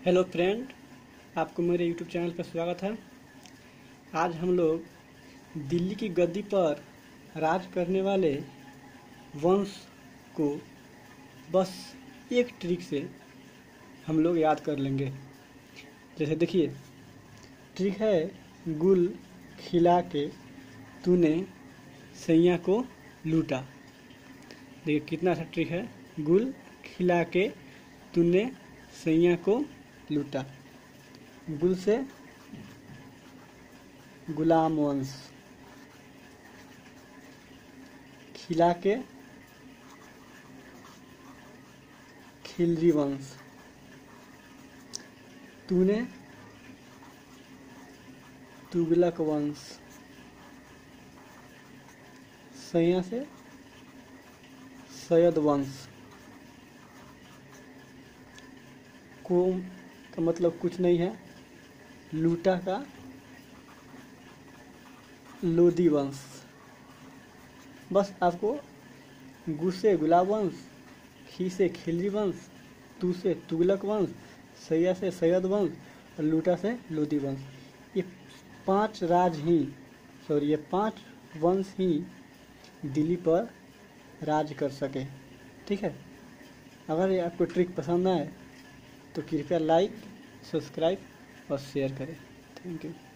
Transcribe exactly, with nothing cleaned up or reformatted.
Hello friend, आपको मेरे YouTube channel पर स्वागत है। आज हम लोग दिल्ली की गद्दी पर राज करने वाले वंश को बस एक ट्रिक से हम लोग याद कर लेंगे। जैसे देखिए, ट्रिक है गुल खिला के तूने सैया को लूटा। देखिए कितना अच्छा ट्रिक है। गुल खिला के तूने सैया को लूटा। गुल से गुलाम वंश, खिला के खिलजी वंश, तूने तुगलक वंश, सैया से सैयद वंश। को का मतलब कुछ नहीं है, लूटा का लोदी वंश। बस आपको गु से गुलाब वंश, खी से खिलजी वंश, तू से तुगलक वंश, सैया से सैयद वंश और लूटा से लोदी वंश। ये पांच राज ही सॉरी ये पांच वंश ही दिल्ली पर राज कर सके। ठीक है, अगर ये आपको ट्रिक पसंद आए तो कृपया लाइक, सब्सक्राइब और शेयर करें। Thank you.